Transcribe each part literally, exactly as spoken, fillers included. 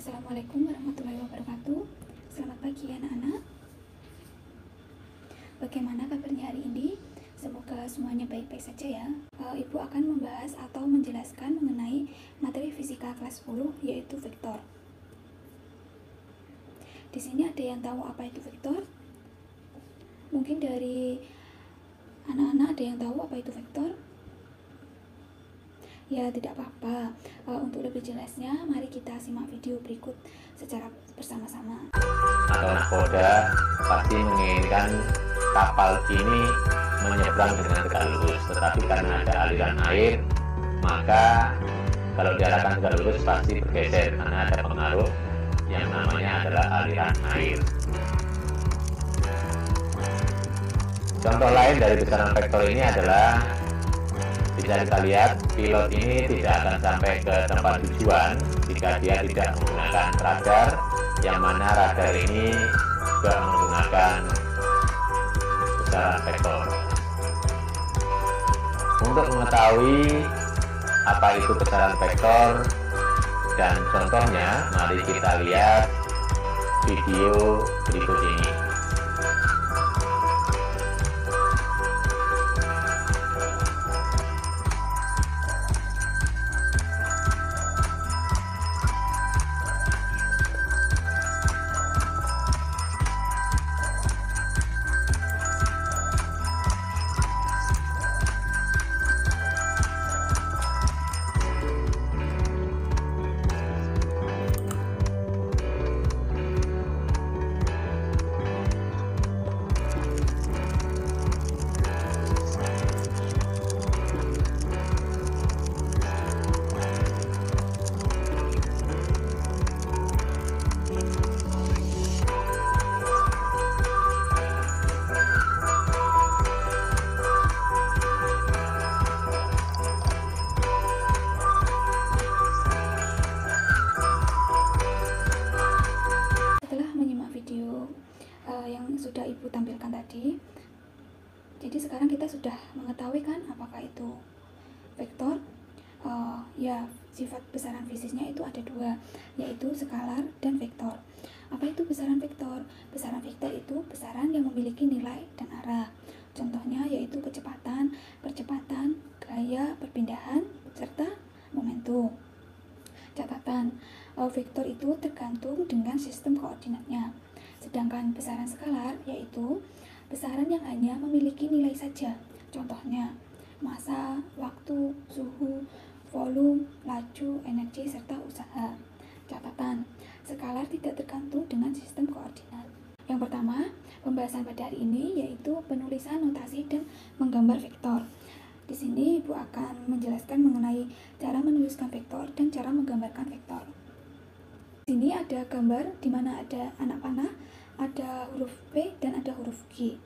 Assalamualaikum warahmatullahi wabarakatuh. Selamat pagi anak-anak. Bagaimana kabarnya hari ini? Semoga semuanya baik-baik saja ya. Uh, Ibu akan membahas atau menjelaskan mengenai materi fisika kelas sepuluh, yaitu vektor. Di sini ada yang tahu apa itu vektor? Mungkin dari anak-anak ada yang tahu apa itu vektor? Ya, tidak apa-apa. Uh, untuk lebih jelasnya, mari kita simak video berikut secara bersama-sama. Atau nakoda pasti menginginkan kapal ini menyeberang dengan tegak lurus, tetapi karena ada aliran air, maka kalau diarahkan tegak lurus pasti bergeser karena ada pengaruh yang namanya adalah aliran air. Contoh lain dari besaran vektor ini adalah bisa kita lihat pilot ini tidak akan sampai ke tempat tujuan jika dia tidak menggunakan radar, yang mana radar ini juga menggunakan besaran vektor. Untuk mengetahui apa itu besaran vektor dan contohnya, mari kita lihat video berikut ini. Sudah Ibu tampilkan tadi. Jadi sekarang kita sudah mengetahui kan apakah itu vektor. Uh, ya, sifat besaran fisiknya itu ada dua, yaitu skalar dan vektor. Apa itu besaran vektor? Besaran vektor itu besaran yang memiliki nilai dan arah. Contohnya yaitu kecepatan, percepatan, gaya perpindahan, serta momentum. Catatan, uh, vektor itu tergantung dengan sistem koordinatnya. Sedangkan besaran skalar yaitu besaran yang hanya memiliki nilai saja. Contohnya massa, waktu, suhu, volume, laju, energi, serta usaha. Catatan, skalar tidak tergantung dengan sistem koordinat. Yang pertama, pembahasan pada hari ini yaitu penulisan notasi dan menggambar vektor. Di sini Ibu akan menjelaskan mengenai cara menuliskan vektor dan cara menggambarkan vektor. Di sini ada gambar di mana ada anak panah, ada huruf P dan ada huruf G.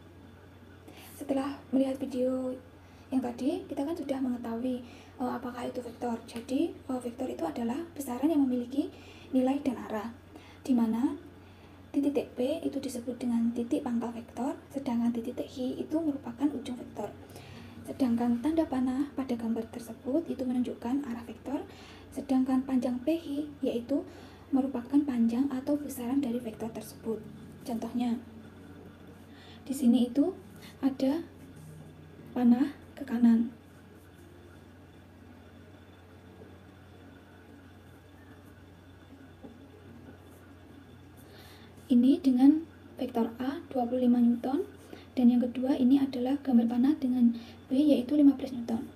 Setelah melihat video yang tadi, kita kan sudah mengetahui uh, apakah itu vektor. Jadi uh, vektor itu adalah besaran yang memiliki nilai dan arah, di mana titik P itu disebut dengan titik pangkal vektor, sedangkan titik H itu merupakan ujung vektor. Sedangkan tanda panah pada gambar tersebut itu menunjukkan arah vektor, sedangkan panjang P H yaitu merupakan panjang atau besaran dari vektor tersebut. Contohnya, di sini itu ada panah ke kanan. Ini dengan vektor A dua puluh lima newton, dan yang kedua ini adalah gambar panah dengan B yaitu lima belas newton.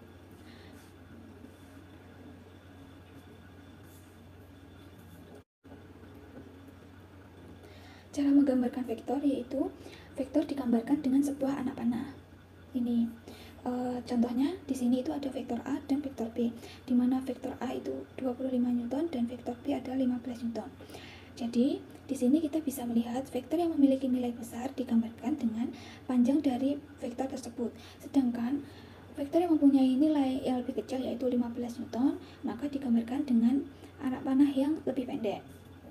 Cara menggambarkan vektor yaitu vektor digambarkan dengan sebuah anak panah. Ini e, contohnya di sini itu ada vektor A dan vektor B, di mana vektor A itu dua puluh lima newton dan vektor B adalah lima belas newton. Jadi di sini kita bisa melihat vektor yang memiliki nilai besar digambarkan dengan panjang dari vektor tersebut, sedangkan vektor yang mempunyai nilai yang lebih kecil yaitu lima belas newton maka digambarkan dengan anak panah yang lebih pendek.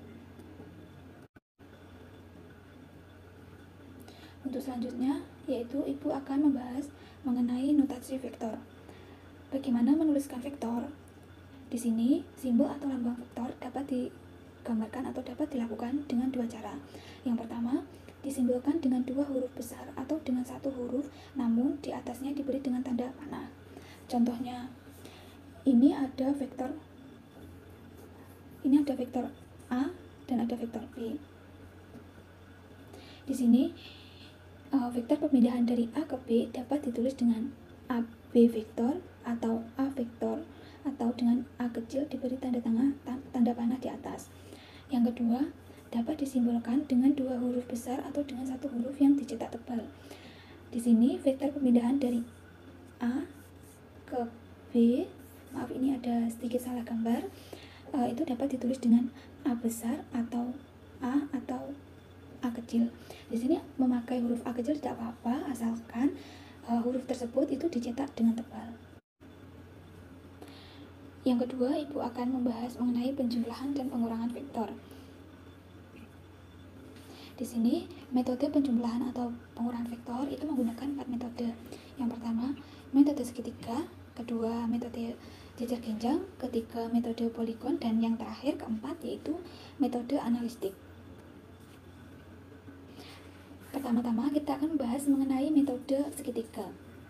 Untuk selanjutnya, yaitu Ibu akan membahas mengenai notasi vektor. Bagaimana menuliskan vektor? Di sini, simbol atau lambang vektor dapat digambarkan atau dapat dilakukan dengan dua cara. Yang pertama, disimbolkan dengan dua huruf besar atau dengan satu huruf namun di atasnya diberi dengan tanda panah. Contohnya, ini ada vektor ini ada vektor A dan ada vektor B. Di sini uh, vektor pemindahan dari A ke B dapat ditulis dengan A B vektor atau A vektor atau dengan A kecil diberi tanda tengah tanda panah di atas. Yang kedua, dapat disimbolkan dengan dua huruf besar atau dengan satu huruf yang dicetak tebal. Di sini vektor pemindahan dari A ke B, maaf ini ada sedikit salah gambar, uh, itu dapat ditulis dengan A besar atau A atau A kecil. Di sini memakai huruf A kecil tidak apa-apa asalkan uh, huruf tersebut itu dicetak dengan tebal. Yang kedua, Ibu akan membahas mengenai penjumlahan dan pengurangan vektor. Di sini, metode penjumlahan atau pengurangan vektor itu menggunakan empat metode. Yang pertama, metode segitiga, kedua, metode jejer genjang, ketiga, metode poligon, dan yang terakhir, keempat, yaitu metode analistik. Pertama-tama, kita akan membahas mengenai metode segitiga.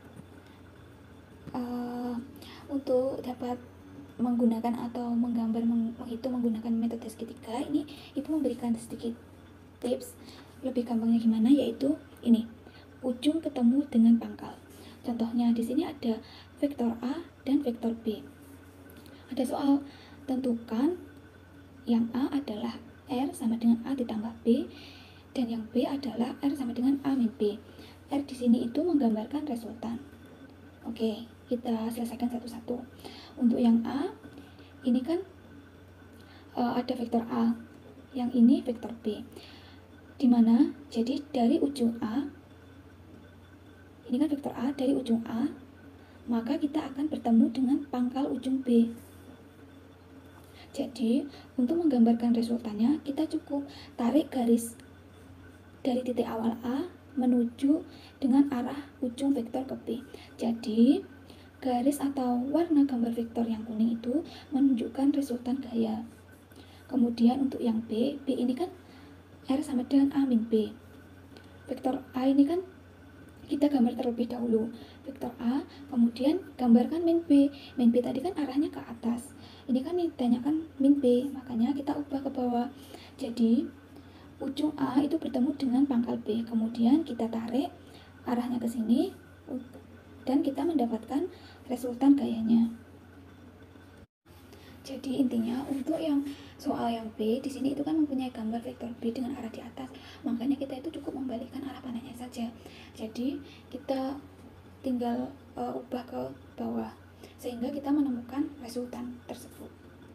Uh, untuk dapat menggunakan atau menggambar, menghitung menggunakan metode segitiga, ini Ibu memberikan sedikit tips lebih gampangnya gimana, yaitu ini ujung ketemu dengan pangkal. Contohnya di sini ada vektor A dan vektor B. Ada soal tentukan yang A adalah R sama dengan A ditambah B dan yang B adalah R sama dengan A min B. R di sini itu menggambarkan resultan. Oke, kita selesaikan satu-satu. Untuk yang A ini kan uh, ada vektor A, yang ini vektor B. Dimana jadi dari ujung A, ini kan vektor A, dari ujung A maka kita akan bertemu dengan pangkal ujung B. Jadi untuk menggambarkan resultannya kita cukup tarik garis dari titik awal A menuju dengan arah ujung vektor ke B. Jadi garis atau warna gambar vektor yang kuning itu menunjukkan resultan gaya. Kemudian untuk yang B, B ini kan R sama dengan A min B. Vektor A ini kan kita gambar terlebih dahulu. Vektor A, kemudian gambarkan min B. Min B tadi kan arahnya ke atas. Ini kan ditanyakan min B, makanya kita ubah ke bawah. Jadi, ujung A itu bertemu dengan pangkal B. Kemudian kita tarik arahnya ke sini dan kita mendapatkan resultan gayanya. Jadi intinya untuk yang soal yang B di sini itu kan mempunyai gambar vektor B dengan arah di atas, makanya kita itu cukup membalikkan arah panahnya saja. Jadi kita tinggal uh, ubah ke bawah sehingga kita menemukan resultan tersebut.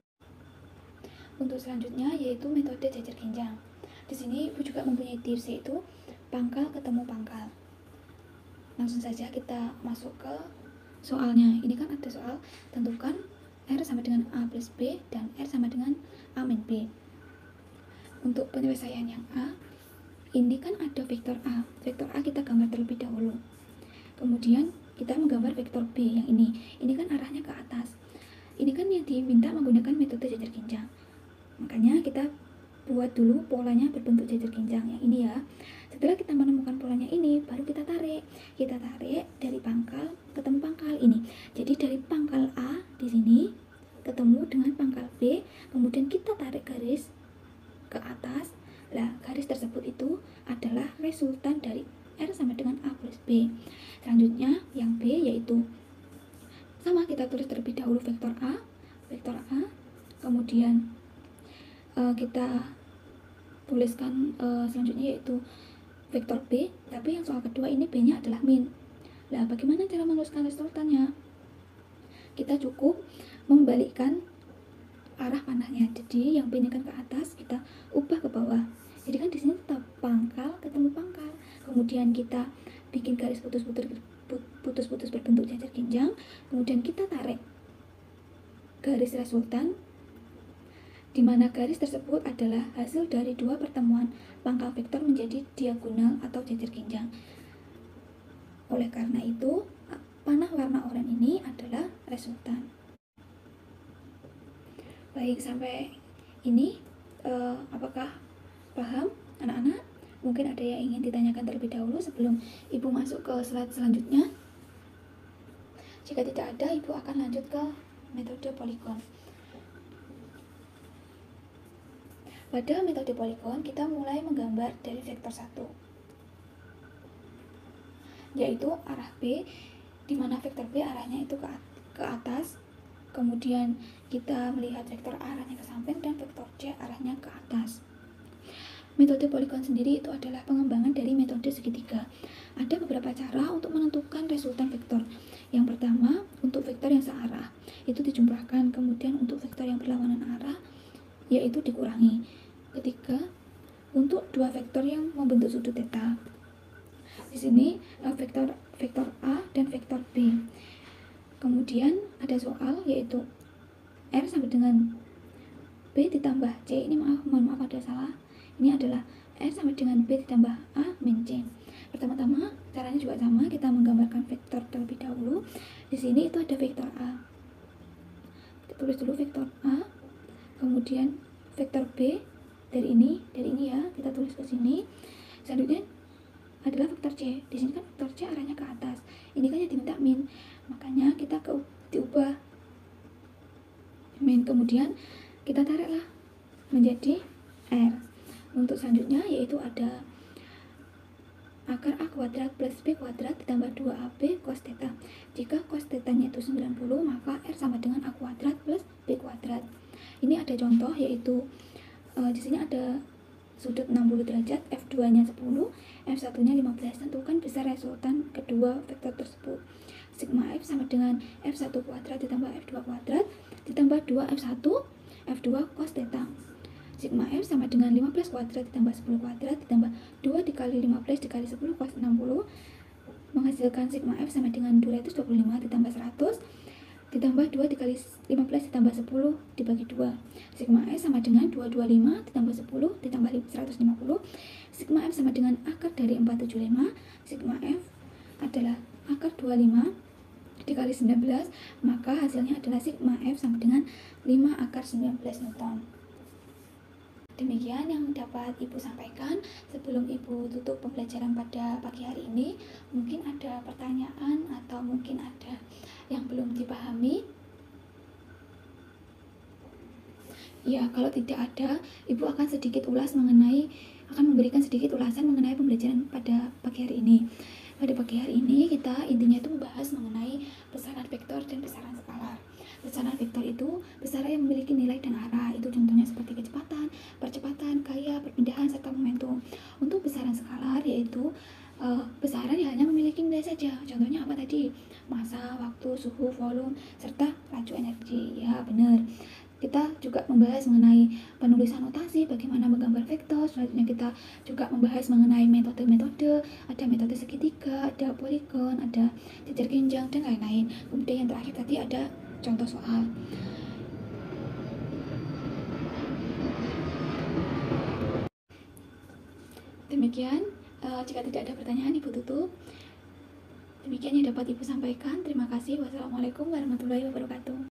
Untuk selanjutnya yaitu metode jejer genjang. Di sini Ibu juga mempunyai tips, yaitu pangkal ketemu pangkal. Langsung saja kita masuk ke soalnya. Ini kan ada soal tentukan R sama dengan A plus B dan R sama dengan A min B. Untuk penyelesaian yang A, ini kan ada vektor A. Vektor A kita gambar terlebih dahulu. Kemudian kita menggambar vektor B yang ini. Ini kan arahnya ke atas. Ini kan yang diminta menggunakan metode jejer genjang. Makanya kita buat dulu polanya berbentuk jejer genjang yang ini ya. Setelah kita menemukan polanya ini, baru kita tarik. Kita tarik dari pangkal ketemu pangkal ini. Jadi dari pangkal A di sini ketemu dengan pangkal B, kemudian kita tarik garis ke atas. Lah, garis tersebut itu adalah resultan dari R sama dengan A plus B. Selanjutnya yang B yaitu sama, kita tulis terlebih dahulu vektor A, vektor A, kemudian uh, kita tuliskan uh, selanjutnya yaitu vektor B, tapi yang soal kedua ini B-nya adalah min. Nah, bagaimana cara menuliskan resultannya? Kita cukup membalikkan arah panahnya. Jadi yang B ini kan ke atas, kita ubah ke bawah. Jadi kan di sini tetap pangkal ketemu pangkal. Kemudian kita bikin garis putus-putus putus-putus berbentuk jejer genjang. Kemudian kita tarik garis resultan, di mana garis tersebut adalah hasil dari dua pertemuan pangkal vektor menjadi diagonal atau jejer genjang. Oleh karena itu, panah warna oranye ini adalah resultan. Baik, sampai ini uh, apakah paham anak-anak? Mungkin ada yang ingin ditanyakan terlebih dahulu sebelum Ibu masuk ke slide selanjutnya. Jika tidak ada, Ibu akan lanjut ke metode poligon. Pada metode poligon, kita mulai menggambar dari vektor satu, yaitu arah B, di mana vektor B arahnya itu ke atas. Kemudian kita melihat vektor A arahnya ke samping dan vektor C arahnya ke atas. Metode poligon sendiri itu adalah pengembangan dari metode segitiga. Ada beberapa cara untuk menentukan resultan vektor. Yang pertama, untuk vektor yang searah, itu dijumlahkan. Kemudian untuk vektor yang berlawanan arah, yaitu dikurangi. Ketiga, untuk dua vektor yang membentuk sudut theta. Di sini vektor vektor A dan vektor B. Kemudian ada soal yaitu R sama dengan B ditambah C. Ini maaf, mohon maaf ada salah. Ini adalah R sama dengan B ditambah A min C. Pertama-tama caranya juga sama, kita menggambarkan vektor terlebih dahulu. Di sini itu ada vektor A. Kita tulis dulu vektor A, kemudian vektor B dari ini, dari ini ya, kita tulis ke sini. Selanjutnya adalah vektor C. Di sini kan vektor C arahnya ke atas. Ini kan yang diminta min, makanya kita ke diubah min, kemudian kita tariklah menjadi R. Untuk selanjutnya yaitu ada akar A kuadrat plus B kuadrat ditambah dua A B cos theta. Jika cos theta-nya itu sembilan puluh, maka R sama dengan A kuadrat plus B kuadrat. Ini ada contoh yaitu uh, di sini ada sudut enam puluh derajat, F dua nya sepuluh, F satu nya lima belas. Tentukan besar resultan kedua vektor tersebut. Sigma F sama dengan F satu kuadrat ditambah F dua kuadrat ditambah dua F satu F dua cos theta. Sigma F sama dengan lima belas kuadrat ditambah sepuluh kuadrat ditambah dua dikali lima belas dikali sepuluh cos enam puluh, menghasilkan sigma F sama dengan dua ratus dua puluh lima ditambah seratus ditambah dua dikali lima belas ditambah sepuluh dibagi dua. Sigma F sama dengan dua ratus dua puluh lima ditambah sepuluh ditambah seratus lima puluh. Sigma F sama dengan akar dari empat ratus tujuh puluh lima. Sigma F adalah akar dua puluh lima dikali sembilan belas, maka hasilnya adalah sigma F sama dengan lima akar sembilan belas Newton. Demikian yang dapat Ibu sampaikan. Sebelum Ibu tutup pembelajaran pada pagi hari ini, mungkin ada pertanyaan atau mungkin ada yang belum dipahami. Ya, kalau tidak ada, Ibu akan sedikit ulas mengenai, akan memberikan sedikit ulasan mengenai pembelajaran pada pagi hari ini. Pada pagi hari ini kita intinya itu membahas mengenai besaran vektor dan besaran skalar. Besaran vektor itu besaran yang memiliki nilai dan arah, itu contohnya seperti kecepatan, percepatan, gaya, perpindahan, serta momentum. Untuk besaran skalar yaitu uh, besaran yang hanya memiliki nilai saja. Contohnya apa tadi? Massa, waktu, suhu, volume, serta laju energi. Ya, benar. Kita juga membahas mengenai penulisan notasi, bagaimana menggambar vektor. Selanjutnya kita juga membahas mengenai metode-metode, ada metode segitiga, ada poligon, ada jejer genjang, dan lain-lain. Kemudian yang terakhir tadi ada contoh soal. Demikian, uh, jika tidak ada pertanyaan, Ibu tutup. Demikian yang dapat Ibu sampaikan. Terima kasih. Wassalamualaikum warahmatullahi wabarakatuh.